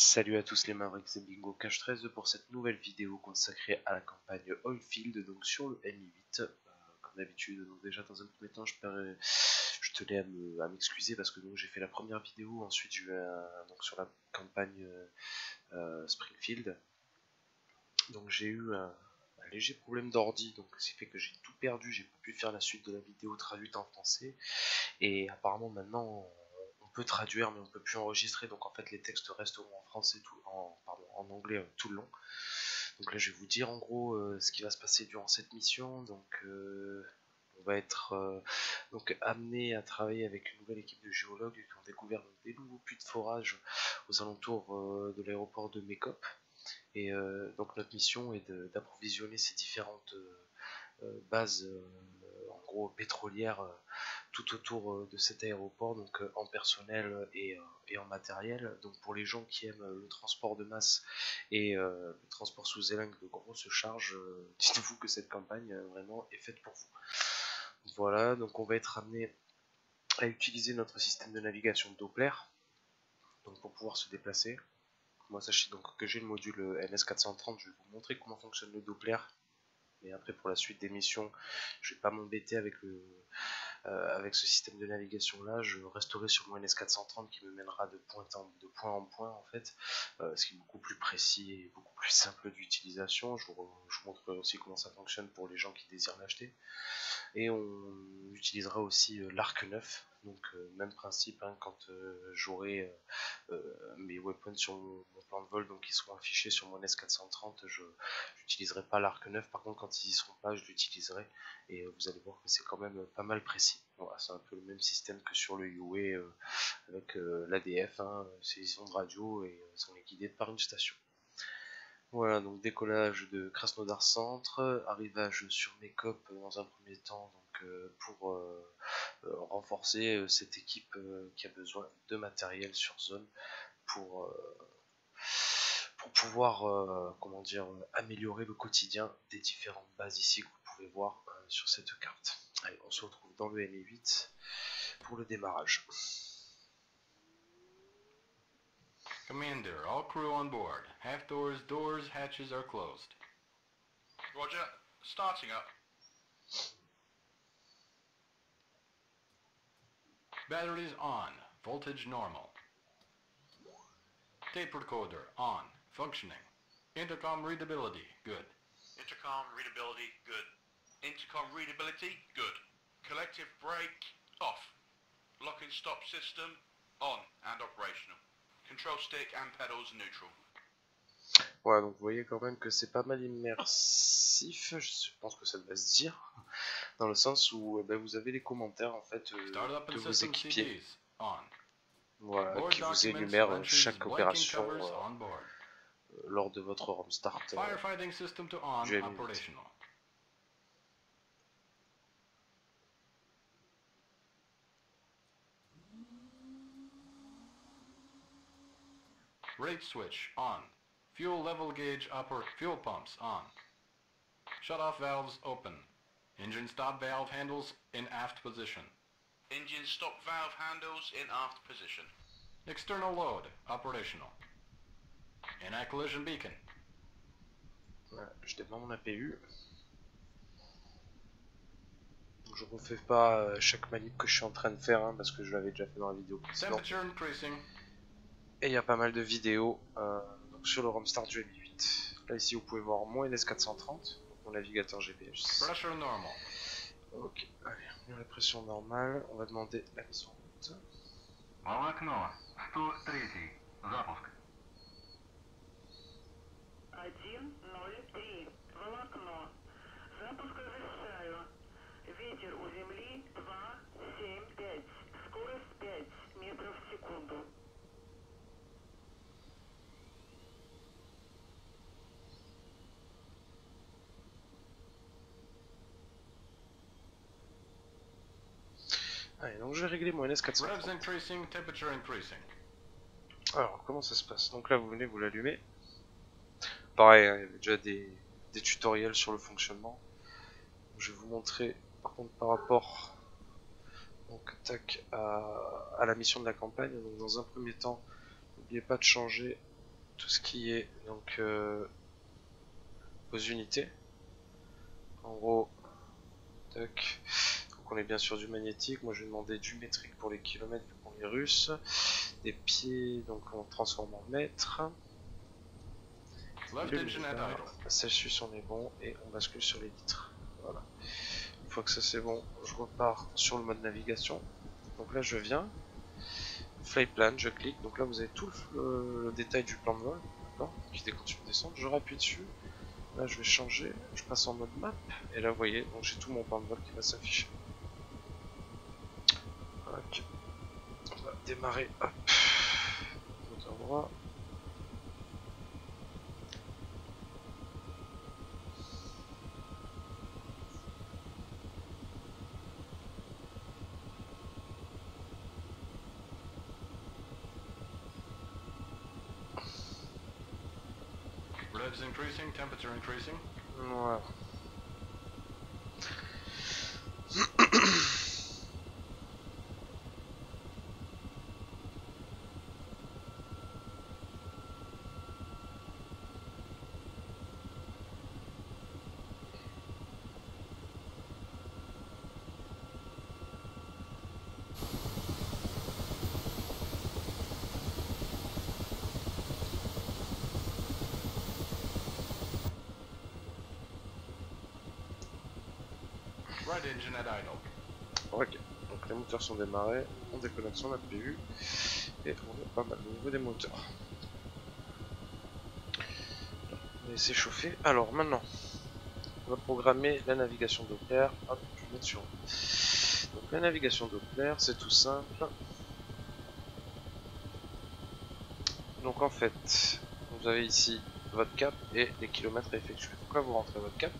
Salut à tous les Mavericks et Bingo Cash 13 pour cette nouvelle vidéo consacrée à la campagne Oilfield, donc sur le MI8, comme d'habitude. Donc déjà dans un premier temps je tenais à m'excuser parce que j'ai fait la première vidéo, ensuite je vais donc sur la campagne Springfield. Donc j'ai eu un léger problème d'ordi, donc ce qui fait que j'ai tout perdu, j'ai pas pu faire la suite de la vidéo traduite en français, et apparemment maintenant on peut traduire mais on peut plus enregistrer, donc en fait les textes resteront en français en anglais tout le long. Donc là je vais vous dire en gros ce qui va se passer durant cette mission. Donc on va être donc amené à travailler avec une nouvelle équipe de géologues qui ont découvert des nouveaux puits de forage aux alentours de l'aéroport de Mekop. Et donc notre mission est d'approvisionner ces différentes bases en gros pétrolières tout autour de cet aéroport, donc en personnel et en matériel. Donc pour les gens qui aiment le transport de masse et le transport sous élingue de grosses charges, dites-vous que cette campagne vraiment est faite pour vous. Voilà, donc on va être amené à utiliser notre système de navigation Doppler donc pour pouvoir se déplacer. Moi sachez donc que j'ai le module NS430, je vais vous montrer comment fonctionne le Doppler. Mais après pour la suite des missions, je vais pas m'embêter avec ce système de navigation là, je resterai sur mon NS430 qui me mènera de point en point en fait, ce qui est beaucoup plus précis et beaucoup plus simple d'utilisation. Je vous montrerai aussi comment ça fonctionne pour les gens qui désirent l'acheter. Et on utilisera aussi l'arc 9, donc même principe, hein, quand j'aurai mes weapons sur mon plan de vol, donc ils seront affichés sur mon S430, je n'utiliserai pas l'arc 9, par contre quand ils y seront pas je l'utiliserai, et vous allez voir que c'est quand même pas mal précis. Voilà, c'est un peu le même système que sur le UA avec l'ADF, hein, c'est des ondes radio et on est guidé par une station. Voilà, donc décollage de Krasnodar Centre, arrivage sur Mekop dans un premier temps, donc pour renforcer cette équipe qui a besoin de matériel sur zone pour pouvoir comment dire, améliorer le quotidien des différentes bases ici que vous pouvez voir sur cette carte. Allez, on se retrouve dans le MI8 pour le démarrage. Commander, all crew on board. Half doors, hatches are closed. Roger, starting up. Batteries on, voltage normal. Tape recorder on, functioning. Intercom readability, good. Intercom readability, good. Intercom readability, good. Collective brake, off. Lock and stop system, on and operational. Control stick and pedals neutral. Voilà, donc vous voyez quand même que c'est pas mal immersif, je pense que ça devrait se dire, dans le sens où vous avez les commentaires en fait de vos équipiers, voilà, qui vous énumèrent chaque opération lors de votre home start du MI8. Rate switch on. Fuel level gauge fuel pumps on. Shut off valves open. Engine stop valve handles in aft position. Engine stop valve handles in aft position. External load operational. Anti-collision beacon. Voilà, je démarre mon APU. Je ne refais pas chaque manip que je suis en train de faire, hein, parce que je l'avais déjà fait dans la vidéo précédente. Et il y a pas mal de vidéos donc sur le ROM start du MI8. Là ici vous pouvez voir mon NS430, mon navigateur GPS. Pressure normal. Ok, allez, on met la pression normale, on va demander la mise en route. Волокно 103. Запуск. 103. Волокно. Запуск разрешаю. Ветер у земли 2,75. Скорость 5 метров в секунду. Allez, donc je vais régler mon NS430. Alors, comment ça se passe? Donc là, vous venez, vous l'allumez. Pareil, hein, il y avait déjà des tutoriels sur le fonctionnement. Je vais vous montrer, par contre, par rapport donc, tac, à la mission de la campagne. Donc, dans un premier temps, n'oubliez pas de changer tout ce qui est donc aux unités. En gros, tac. Donc on est bien sûr du magnétique. Moi je vais demander du métrique pour les kilomètres pour les Russes. Des pieds, donc on transforme en mètres. Left Le engine at millibar, idle. Celsius on est bon et on bascule sur les litres. Voilà. Une fois que ça c'est bon, je repars sur le mode navigation. Donc là je viens, flight plan, je clique. Donc là vous avez tout le détail du plan de vol, d'accord, qui continue de descendre. Je rappuie dessus. Là je vais changer, je passe en mode map et là vous voyez, donc j'ai tout mon plan de vol qui va s'afficher. Ok. On va démarrer. Hop. Moteur droit. Revs increasing, temperature increasing. Voilà. Right engine at idle. Ok, donc les moteurs sont démarrés, on déconnecte son APU et on est pas mal au niveau des moteurs. On va laisser chauffer. Alors maintenant, on va programmer la navigation Doppler. Hop, je vais mettre sur. Donc la navigation Doppler, c'est tout simple. Donc en fait, vous avez ici votre cap et les kilomètres à effectuer. Donc là, vous rentrez votre cap.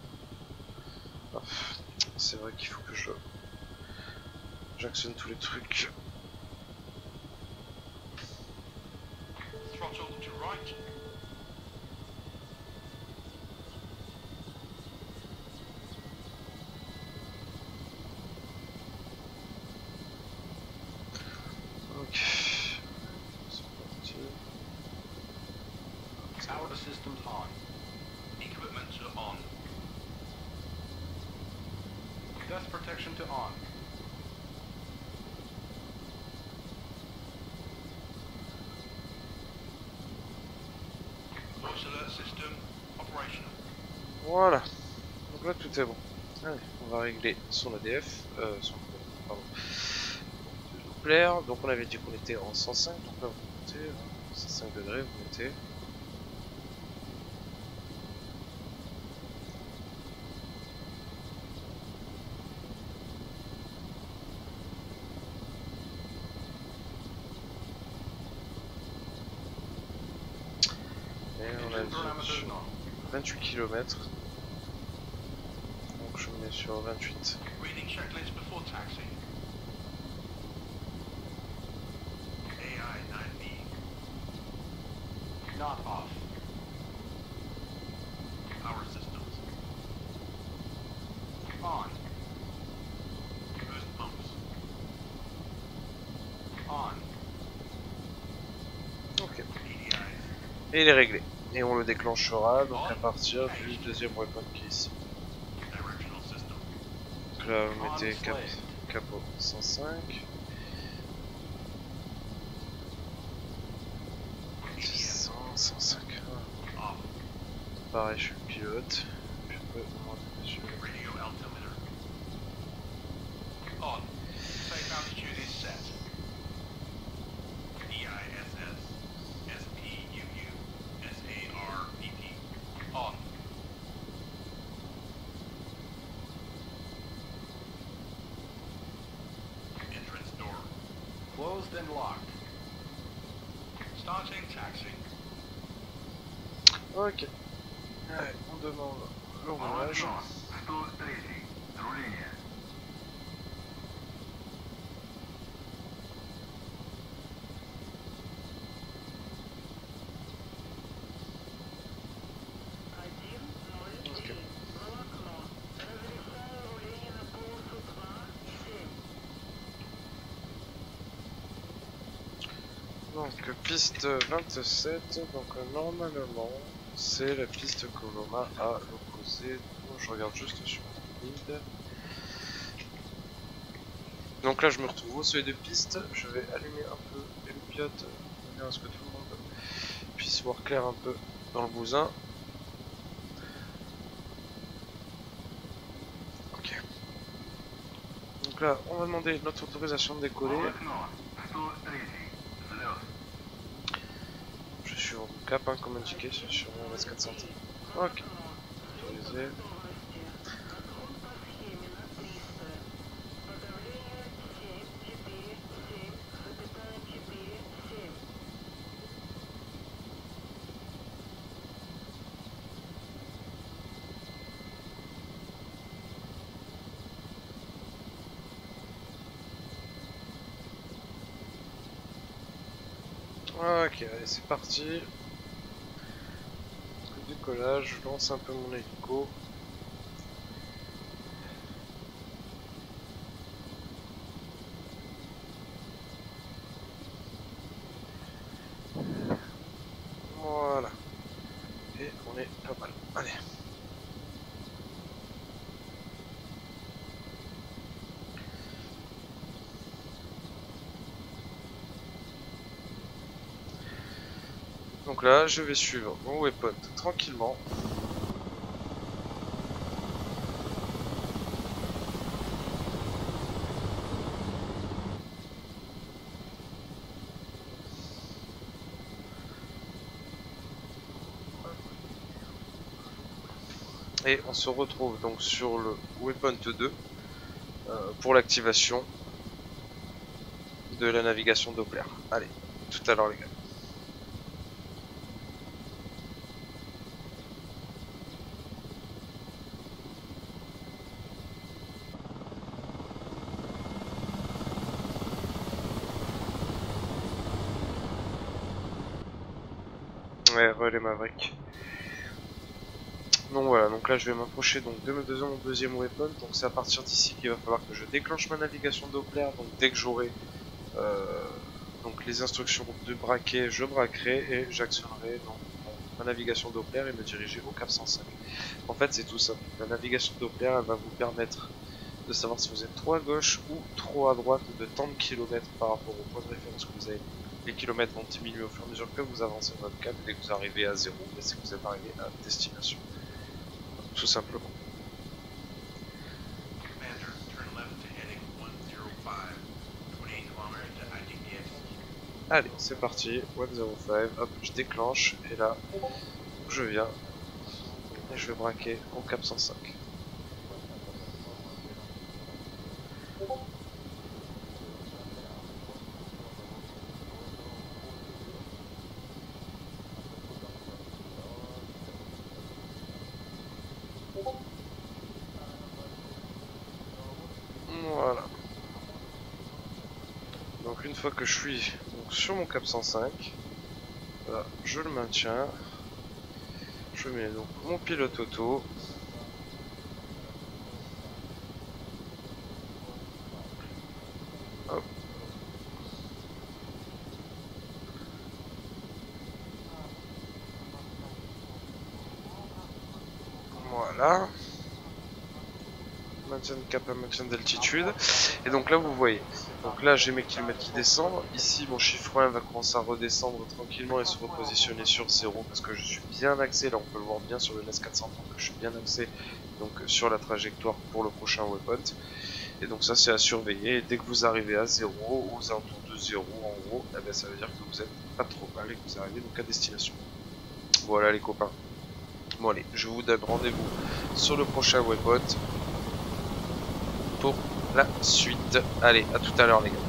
C'est vrai qu'il faut que j'actionne tous les trucs. Throttle to right. Ok. C'est parti. Power systems on. Equipment to on. Dust protection to on. Voice alert system operational. Voilà. Donc là tout est bon. Allez, on va régler son ADF. Pardon. Doppler. Donc on avait dit qu'on était en 105. Donc là vous montez. 105 degrés, vous mettez. Et on a Engine parameters dit on. 28 km. Donc je me mets sur 28. Reading checklist before taxi. AI 9B. Not off. Power systems. On. Boost pumps. On. Ok. EDIs. Et il est réglé. Et on le déclenchera donc à partir du deuxième waypoint qui est ici. Directional system. Donc là vous mettez capot 105. 100, 105. Off. Pareil, je suis le pilote. Je peux monter sur Radio altimeter. On. Safe altitude is set. EISS. SPUU. SARPP. On. Entrance door. Closed and locked. Starting taxi. Ok. Allez, on demande le roulage. Полотно 103. Руление. Один, ноль, Ok. волокно. Разрешаю руление на полосу 2, 7. Donc piste 27, donc normalement c'est la piste que l'on a à l'opposé. Je regarde juste sur le guide. Donc là je me retrouve au seuil de piste, je vais allumer un peu les loupiottes de manière à ce que tout le monde puisse voir clair un peu dans le bousin. Ok. Donc là on va demander notre autorisation de décoller. Окно. 103. Взлет. Je suis au cap hein, comme indiqué sur mon S400. Ok. Autorisé. Ok, allez, c'est parti. Décollage, je lance un peu mon hélico. Voilà. Et on est pas mal. Allez. Donc là, je vais suivre mon waypoint tranquillement. Et on se retrouve donc sur le waypoint 2 pour l'activation de la navigation Doppler. Allez, tout à l'heure les gars. Ouais, relais Maverick. Donc voilà, donc là je vais m'approcher donc de mon deuxième waypoint, donc c'est à partir d'ici qu'il va falloir que je déclenche ma navigation Doppler, donc dès que j'aurai donc les instructions de braquer, je braquerai et j'actionnerai donc ma navigation Doppler et me diriger au cap 105. En fait c'est tout simple, la navigation Doppler elle va vous permettre de savoir si vous êtes trop à gauche ou trop à droite de tant de kilomètres par rapport au point de référence que vous avez. Les kilomètres vont diminuer au fur et à mesure que vous avancez dans votre cap, dès que vous arrivez à 0, c'est que vous êtes arrivé à destination. Tout simplement. Commander, turn left to heading 105. 28 kilometers to ITPS. Allez, c'est parti, 105, hop, je déclenche, et là, je viens, et je vais braquer au cap 105. Voilà. Donc une fois que je suis donc, sur mon cap 105, là, je le maintiens. Je mets donc mon pilote auto. Hop. Voilà. Maintien de cap, maintien d'altitude. Et donc là vous voyez. Donc là j'ai mes kilomètres qui descendent. Ici mon chiffre 1 va commencer à redescendre tranquillement et se repositionner sur 0 parce que je suis bien axé. Là on peut le voir bien sur le NES 400 que je suis bien axé donc sur la trajectoire pour le prochain waypoint. Et donc ça c'est à surveiller. Et dès que vous arrivez à 0, aux alentours de 0 en gros, eh bien, ça veut dire que vous êtes pas trop mal et que vous arrivez donc à destination. Voilà les copains. Bon allez, je vous donne rendez-vous sur le prochain waypoint pour la suite. Allez, à tout à l'heure les gars.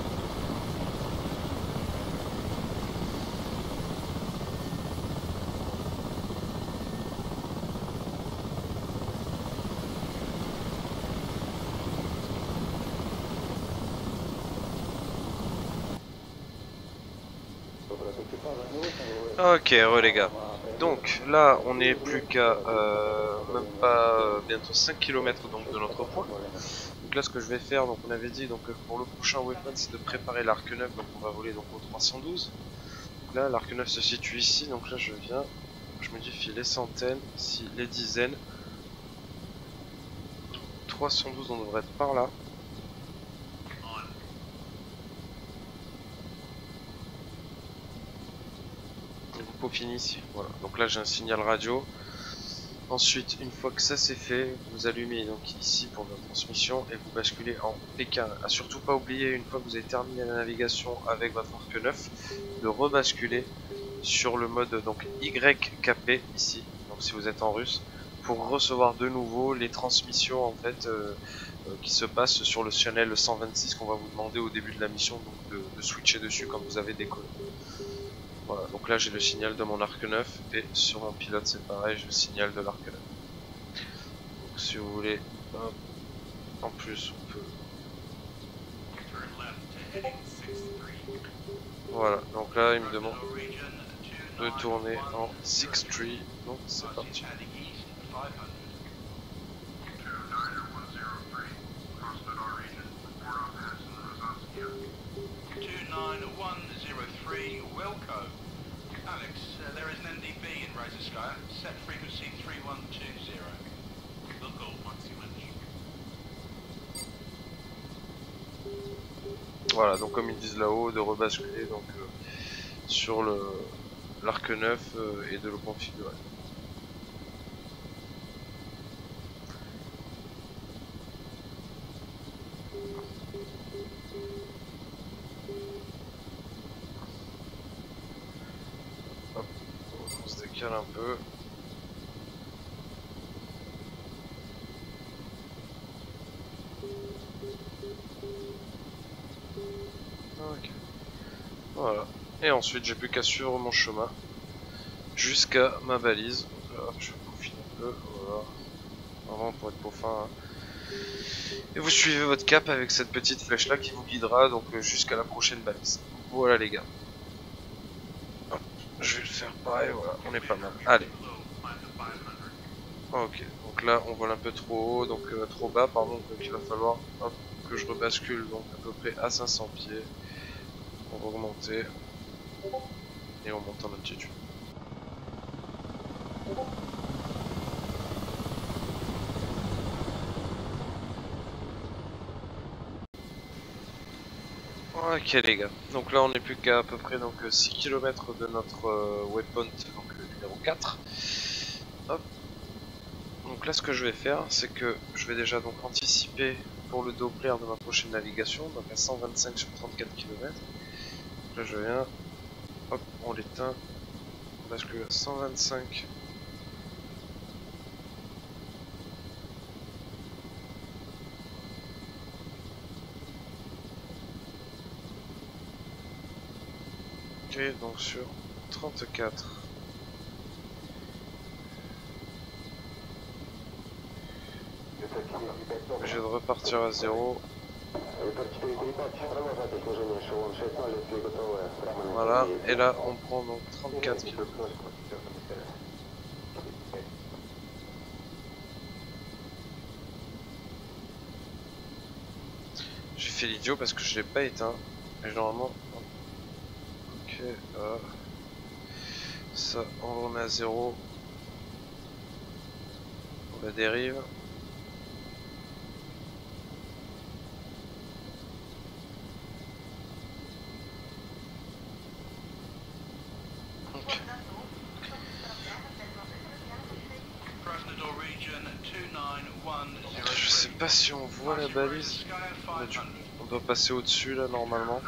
Ok, les gars. Donc là, on n'est plus qu'à même pas bientôt 5 km donc, de notre point. Donc là ce que je vais faire, donc on avait dit donc pour le prochain weapon c'est de préparer l'arc 9, donc on va voler donc au 312. Donc là l'arc 9 se situe ici, donc là je viens, je modifie les centaines, ici les dizaines. 312 on devrait être par là. Et vous peaufinez ici, voilà. Donc là j'ai un signal radio. Ensuite, une fois que ça c'est fait, vous allumez donc ici pour votre transmission et vous basculez en P15. À surtout pas oublier, une fois que vous avez terminé la navigation avec votre arc 9, de rebasculer sur le mode donc YKP ici, donc si vous êtes en russe, pour recevoir de nouveau les transmissions en fait qui se passent sur le channel 126 qu'on va vous demander au début de la mission, donc de switcher dessus quand vous avez décollé. Voilà, donc là j'ai le signal de mon arc 9 et sur mon pilote c'est pareil, j'ai le signal de l'arc 9. Donc si vous voulez, hop, en plus on peut... Voilà, donc là il me demande de tourner en 6-3, donc c'est parti. Alex, there is an NDB in Razorskaya. Set frequency 3120. Local, Voilà, donc comme ils disent là-haut, de rebasculer donc sur l'arc 9 et de le configurer. Hop, on se décale un peu. Ok. Voilà. Et ensuite j'ai plus qu'à suivre mon chemin jusqu'à ma balise. Donc là, hop, je peaufine un peu. Voilà. Vraiment pour être peaufin. Hein. Et vous suivez votre cap avec cette petite flèche là qui vous guidera donc jusqu'à la prochaine balise. Voilà les gars. Hop, je vais le faire pareil, voilà, on est pas mal. Allez. Ok, donc là on vole un peu trop haut, donc trop bas pardon, donc il va falloir hop, que je rebascule donc à peu près à 500 pieds. On va augmenter et on monte en altitude. Ok les gars, donc là on n'est plus qu'à peu près donc 6 km de notre waypoint donc numéro 4. Hop. Donc là ce que je vais faire c'est que je vais déjà donc anticiper pour le Doppler de ma prochaine navigation, donc à 125 sur 34 km. Donc là je viens, hop, on l'éteint, on bascule à 125. Ok, donc sur 34. Obligé de repartir à 0. Voilà, et là on prend donc 34 km. J'ai fait l'idiot parce que je l'ai pas éteint. Mais normalement... Ok, ça on remet à 0. On la dérive. Je sais pas si on voit la balise. On doit passer au-dessus là normalement.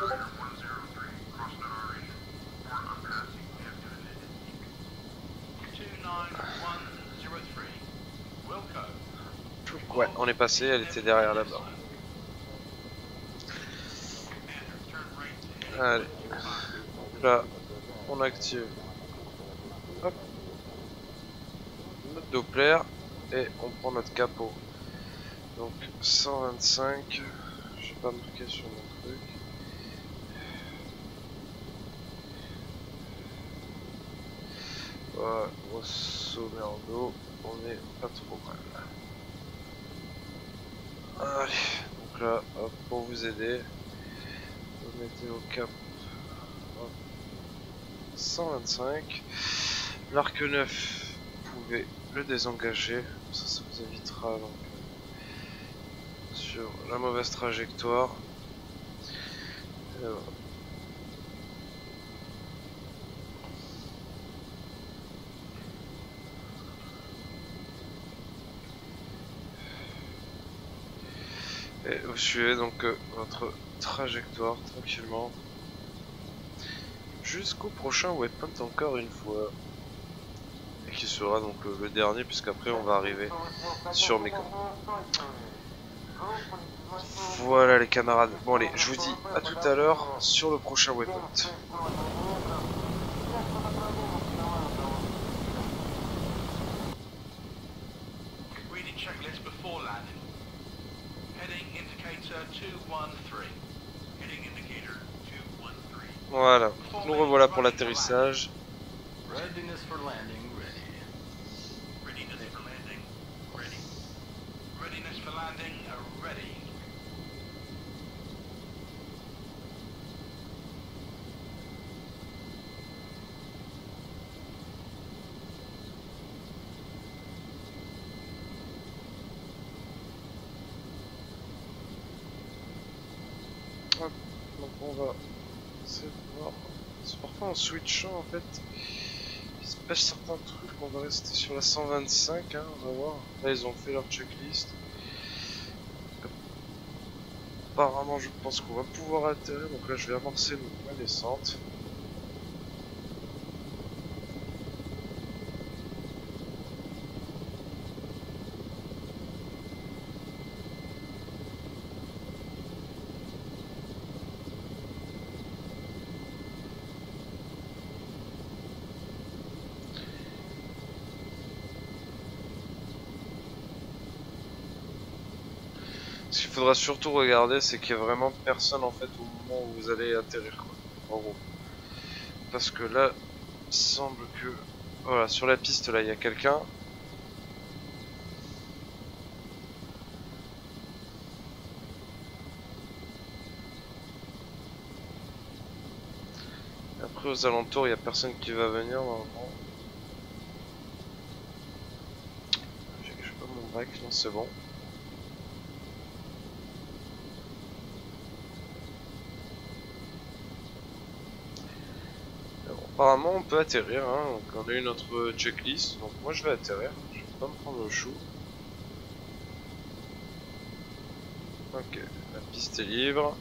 Ouais, on est passé, elle était derrière là-bas. Allez, là, on active. Hop. Notre Doppler et on prend notre capot. Donc 125, je vais pas marquer sur mon truc. Voilà, grosso merdo, on est pas trop mal. Allez, Donc là, hop, pour vous aider, vous mettez au cap hop, 125. L'arc 9, vous pouvez le désengager. Ça vous évitera donc sur la mauvaise trajectoire. Et voilà. Et vous suivez donc votre trajectoire tranquillement jusqu'au prochain waypoint encore une fois, et qui sera donc le dernier, puisqu'après on va arriver sur Mekong. Voilà les camarades, bon allez, je vous dis à tout à l'heure sur le prochain waypoint. Reading checklist before landing. Heading indicator 213. Heading indicator 213. Voilà, nous revoilà pour l'atterrissage. Readiness for landing, ready. Readiness for landing, ready. Readiness for landing, ready. Hop, donc on va essayer de voir. C'est parfois en switchant en fait, il se passe certains trucs. On va rester sur la 125, hein, on va voir. Là ils ont fait leur checklist. Apparemment je pense qu'on va pouvoir atterrir, donc là je vais amorcer ma descente. Ce qu'il faudra surtout regarder, c'est qu'il n'y a vraiment personne en fait au moment où vous allez atterrir, quoi, en gros. Parce que là, il semble que... Voilà, sur la piste là, il y a quelqu'un. Après aux alentours, il n'y a personne qui va venir normalement. J'ai pas mon bac, non c'est bon. Apparemment on peut atterrir, hein. Donc on a eu notre checklist, donc moi je vais atterrir, je vais pas me prendre le chou. Ok, la piste est libre.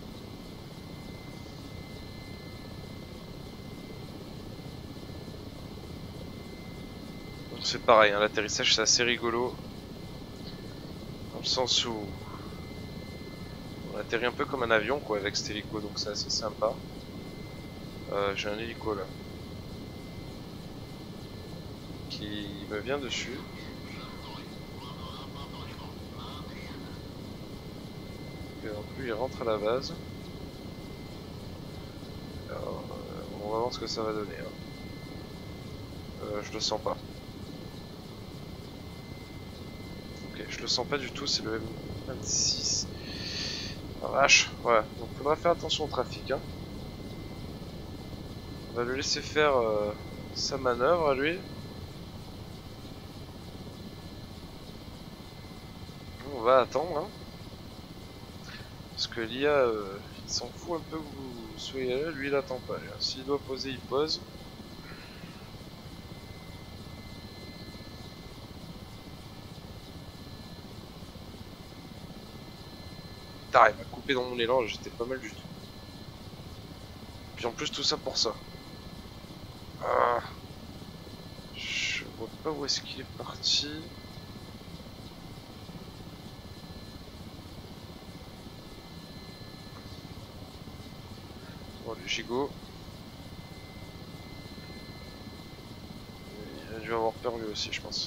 Donc c'est pareil, hein, l'atterrissage c'est assez rigolo. Dans le sens où on atterrit un peu comme un avion quoi avec cet hélico, donc c'est assez sympa. J'ai un hélico là qui me vient dessus. Et donc lui il rentre à la base. Alors, on va voir ce que ça va donner. Hein. Je le sens pas. Ok, je le sens pas du tout, c'est le M26. Ah vache, voilà. Donc faudra faire attention au trafic. Hein. On va le laisser faire sa manœuvre à lui. On va attendre. Hein. Parce que l'IA, il s'en fout un peu que vous soyez là, lui il attend pas. S'il doit poser, il pose. Putain, il m'a coupé dans mon élan, j'étais pas mal du tout. Puis en plus tout ça pour ça. Ah, je vois pas où est-ce qu'il est parti. Bon, le gigot. Il a dû avoir peur lui aussi, je pense.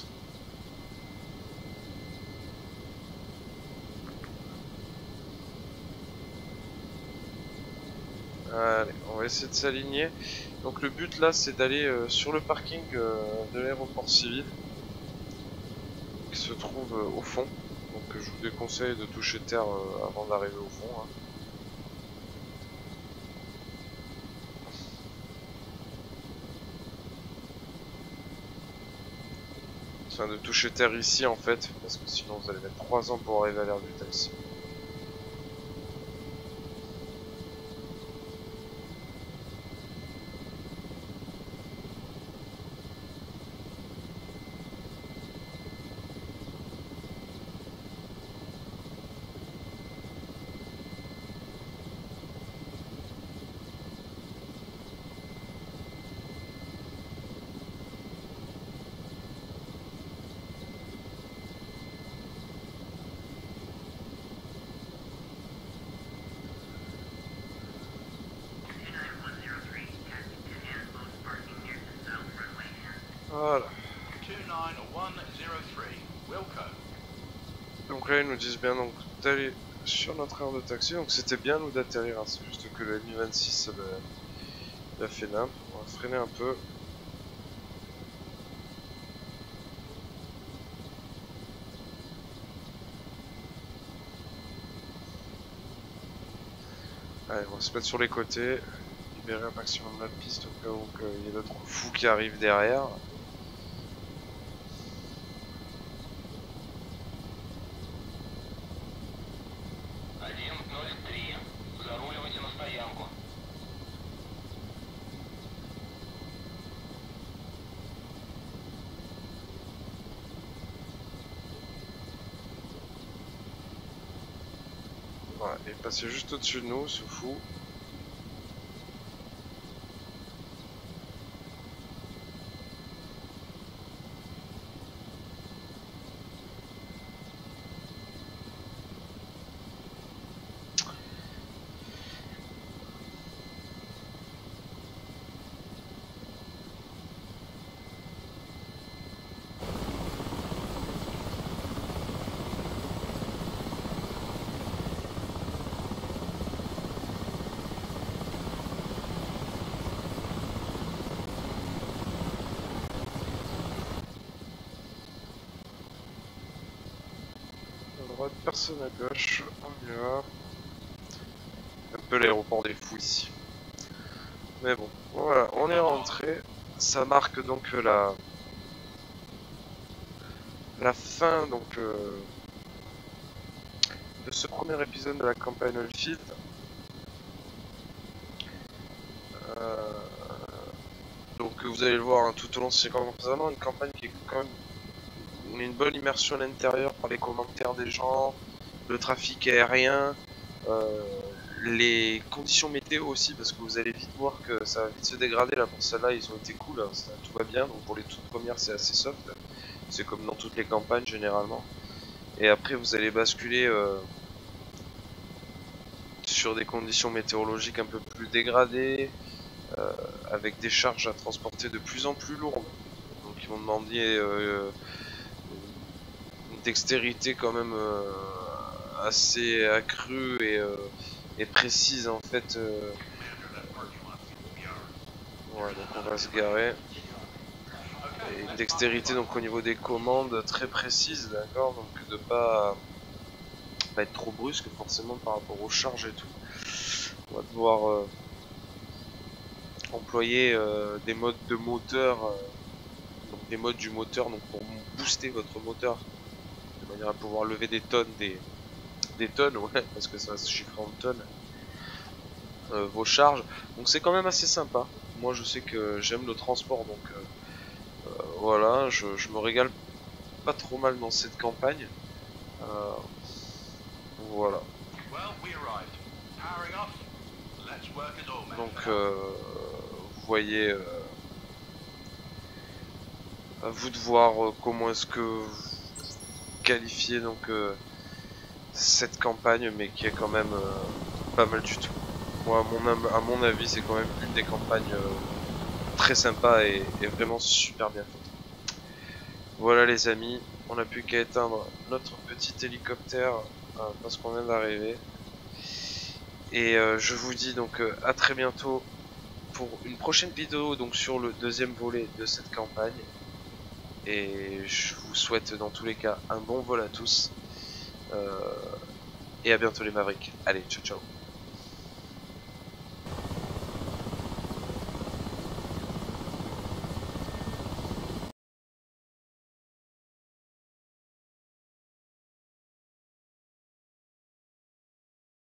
Allez, on va essayer de s'aligner. Donc le but là c'est d'aller sur le parking de l'aéroport civil qui se trouve au fond, Donc je vous déconseille de toucher terre avant d'arriver au fond. Hein. Enfin de toucher terre ici en fait, parce que sinon vous allez mettre 3 ans pour arriver à l'aire du taxi. Voilà. 29103, Wilco. Donc là ils nous disent bien donc d'aller sur notre aire de taxi, donc c'était bien nous d'atterrir, hein. C'est juste que le Mi-26 il a fait nimp, on va freiner un peu. Allez, on va se mettre sur les côtés, libérer un maximum la piste au cas où il y ait d'autres fous qui arrivent derrière. Voilà, il est passé juste au-dessus de nous, ce fou. Droite, personne à gauche, on y va. Un peu l'aéroport des fous ici. Mais bon, voilà, on est rentré. Ça marque donc la fin donc de ce premier épisode de la campagne Oilfield. Donc vous allez le voir hein, tout au long, c'est quand même vraiment une campagne qui est quand même une bonne immersion à l'intérieur par les commentaires des gens, le trafic aérien, les conditions météo aussi, parce que vous allez vite voir que ça va vite se dégrader. Là pour celle-là ils ont été cool, hein, tout va bien, donc pour les toutes premières c'est assez soft, c'est comme dans toutes les campagnes généralement. Et après vous allez basculer sur des conditions météorologiques un peu plus dégradées, avec des charges à transporter de plus en plus lourdes. Donc ils vont demander une dextérité quand même assez accrue et précise en fait. Ouais, donc on va se garer. Et une dextérité donc au niveau des commandes très précise, d'accord, donc de pas être trop brusque forcément par rapport aux charges et tout. On va devoir employer des modes de moteur, donc des modes du moteur donc pour booster votre moteur de manière à pouvoir lever des tonnes, des tonnes, ouais, parce que ça va se chiffrer en tonnes, vos charges. Donc c'est quand même assez sympa. Moi je sais que j'aime le transport, donc voilà, je me régale pas trop mal dans cette campagne. Voilà. Donc vous voyez, à vous de voir comment est-ce que vous qualifiez donc cette campagne, mais qui est quand même pas mal du tout. Moi à mon avis c'est quand même une des campagnes très sympa et vraiment super bien faite. Voilà les amis, on n'a plus qu'à éteindre notre petit hélicoptère parce qu'on vient d'arriver. Et je vous dis donc à très bientôt pour une prochaine vidéo donc sur le deuxième volet de cette campagne. Et je vous souhaite dans tous les cas un bon vol à tous. Et à bientôt les Mavericks. Allez, ciao ciao.